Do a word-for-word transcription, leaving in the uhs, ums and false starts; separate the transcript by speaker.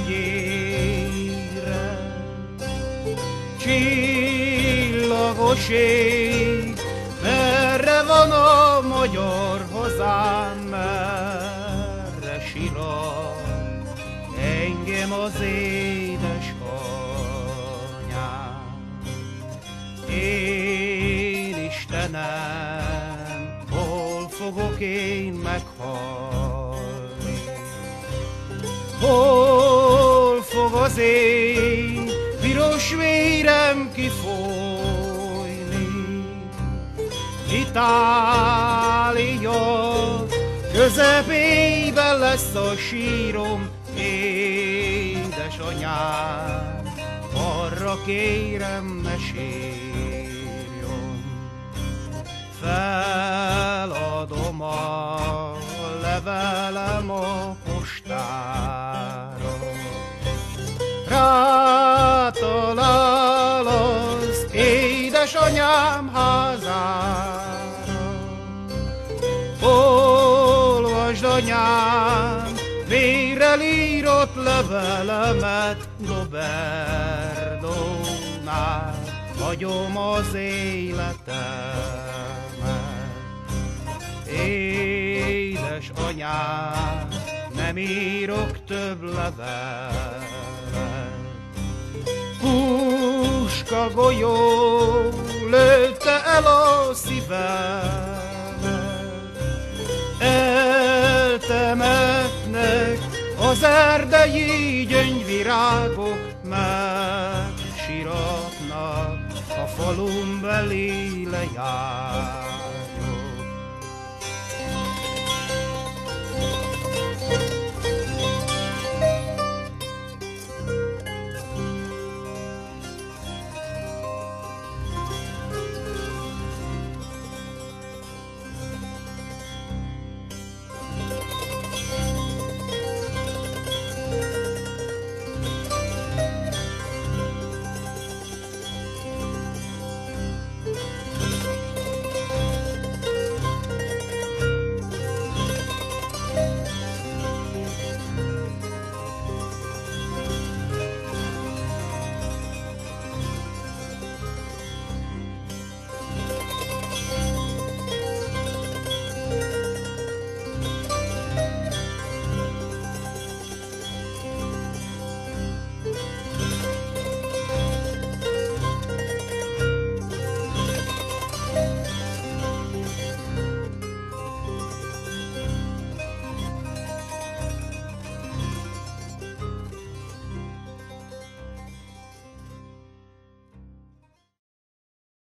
Speaker 1: hogy ére. Csillagos ég, merre van a magyar hazám, merre sirat engem az édesanyám. Én Istenem, hol fogok én meghalni? Hol fog az én piros vérem kifolyni? Itália közepében lesz a sírom, édesanyám, arra kérem, ne sírjon. Feladom a levelem a postára, rátalál az édesanyám házára. Olvasd, anyám, vérrel írott levelemet, Loberdónál hagyom az életemet. Édes anyám, nem írok több levelet. Puska golyó lőtte el a szívemet, eltemetnek az erdei gyöngyvirágok, megsiratnak a falun beli lejárók.